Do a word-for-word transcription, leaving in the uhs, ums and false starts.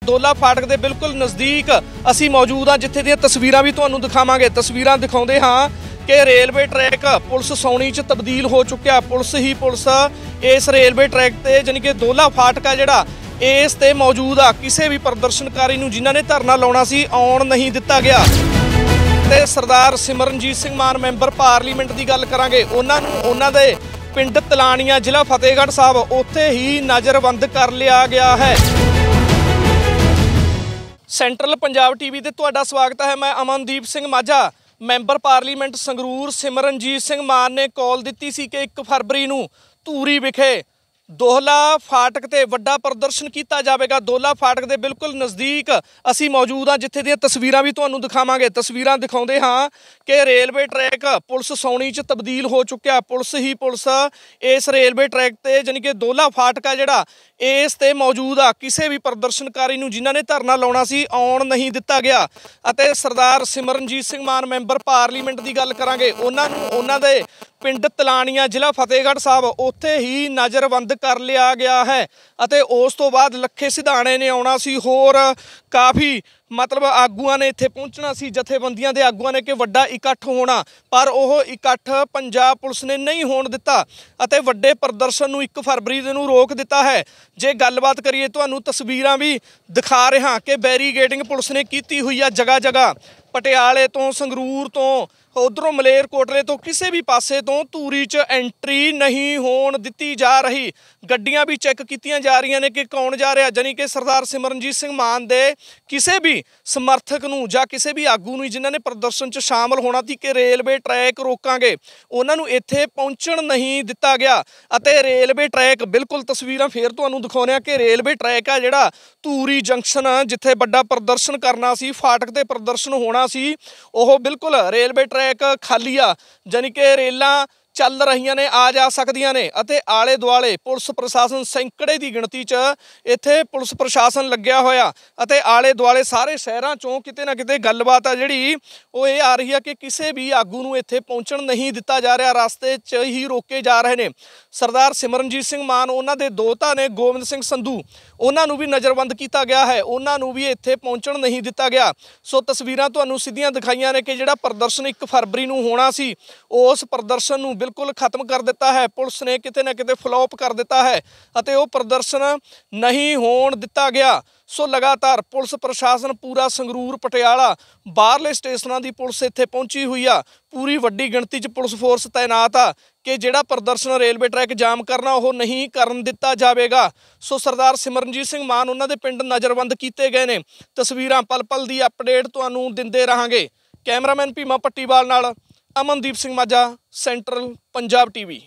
दोला फाटक के बिल्कुल नज़दीक असी मौजूद हाँ, जिथे दी तस्वीरां भी तुहानूं दिखावांगे। तस्वीरां दिखाउंदे हाँ कि रेलवे ट्रैक पुलिस सौनी च तब्दील हो चुकिया। पुलिस ही पुलिस इस रेलवे ट्रैक ते जानी कि दोला फाटक आ जिहड़ा इस ते मौजूद आ। किसी भी प्रदर्शनकारी नूं जिन्हां ने धरना लाउणा सी आउण नहीं दिता गया। ते सरदार सिमरनजीत सिंह मान मैंबर पार्लीमेंट की गल करांगे। उन्हां नूं उन्हां दे पिंड तलाणिया जिला फतेहगढ़ साहब उत्थे ही नज़रबंद कर लिया गया है। सेंट्रल पंजाब टीवी ते तुहाडा स्वागत है। मैं अमनदीप सिंह माझा। मैंबर पार्लीमेंट संगरूर सिमरनजीत सिंह मान ने कॉल दी सी कि एक फरवरी नूं धूरी विखे दोहला फाटक ते वड्डा प्रदर्शन किया जाएगा। दोहला फाटक के बिल्कुल नज़दीक असी मौजूद हाँ, जिथे दी तस्वीरां भी तुहानूं दिखावांगे। तस्वीरां दिखाउंदे हाँ कि रेलवे ट्रैक पुलिस सौनी च तब्दील हो चुकिया। पुलिस ही पुलिस इस रेलवे ट्रैक ते जानी कि दोहला फाटक आ जिहड़ा इस ते मौजूद आ। किसी भी प्रदर्शनकारी नूं जिन्हां ने धरना लाउणा सी आउण नहीं दिता गया। अते सरदार सिमरनजीत सिंह मान मैंबर पार्लीमेंट की गल करांगे। उन्हां नूं उन्हां दे पिंड तलाणिया जिला फतेहगढ़ साहब उत्थे ही नज़रबंद कर लिया गया है। अते उस तो बाद लखे सिधाणे ने आउणा सी, होर काफ़ी मतलब आगूआं ने इत्थे पहुंचना सी, जथेबंदियां दे आगूआं ने कि वड्डा इकट्ठ होना, पर ओह इकट्ठ पंजाब पुलिस ने नहीं होण दिता अते वड्डे प्रदर्शन नूं एक फरवरी नूं रोक दिता है। जे गलबात करिए तुहानूं तस्वीरां भी दिखा रहा कि बैरीगेडिंग पुलिस ने कीती हुई है जगह जगह। पटियाले तो संगरूर तो उधरों मलेरकोटले तो किसी भी पासे तो धूरी च एंट्री नहीं होण दिती जा रही। गड्डियां भी चैक कीतियां जा रही ने कि कौन जा रहा, जानी कि सरदार सिमरनजीत सिंह मान दे किसी भी समर्थक नूं जां किसी भी आगू नूं जिन्हां ने प्रदर्शन च शामिल होना सी कि रेलवे ट्रैक रोकांगे, उन्हां नूं इत्थे पहुंचण नहीं दिता गया। अते रेलवे ट्रैक बिल्कुल तस्वीरां फिर तुहानूं दिखाउने कि रेलवे ट्रैक आ जिहड़ा धूरी जंक्शन जिथे वड्डा प्रदर्शन करना सी, फाटक ते प्रदर्शन होना सी, ओह बिल्कुल रेलवे ट्रैक खाली आ। जानी कि रेलां चल रही ने, आ जा सकदियां ने अते आले दुआले पुलिस प्रशासन सैकड़े की गिणती च इत्थे पुलिस प्रशासन लग्या होया अते आले दुआले सारे शहरां चों किते ना किते गलबात आ जिहड़ी ओह इह आ रही है कि किसी भी आगू नूं इत्थे पहुंचण नहीं दिता जा रहा, रास्ते च ही रोके जा रहे ने। सरदार सिमरनजीत सिंह मान उन्हां दे दोता ने गोबिंद सिंह संधू, उन्हां नूं भी नज़रबंद किया गया है, उन्हां नूं भी इत्थे पहुंचण नहीं दिता गया। सो तस्वीरां तुहानूं सीधियां दिखाईयां ने कि जिहड़ा प्रदर्शन एक फरवरी नूं होना सी उस प्रदर्शन नूं बिल्कुल खत्म कर दिता है। पुलिस ने किते ना किते फ्लॉप कर दिता है अते वो प्रदर्शन नहीं होण दिता गया। सो लगातार पुलिस प्रशासन पूरा संगरूर पटियाला बाहरले स्टेशनों की पुलिस इत्थे पहुंची हुई आ। पूरी वड्डी गिणती च पुलिस फोर्स तैनात आ कि जिहड़ा प्रदर्शन रेलवे ट्रैक जाम करना वो नहीं करन दिता जाएगा। सो सरदार सिमरनजीत सिंह मान उन्हां दे पिंड नज़रबंद कीते गए ने। तस्वीरां पल पल की अपडेट तुहानूं दिंदे रहांगे। कैमरामैन भीमा पट्टीवाल नाल अमनदीप सिंह माझा, सेंट्रल पंजाब टीवी।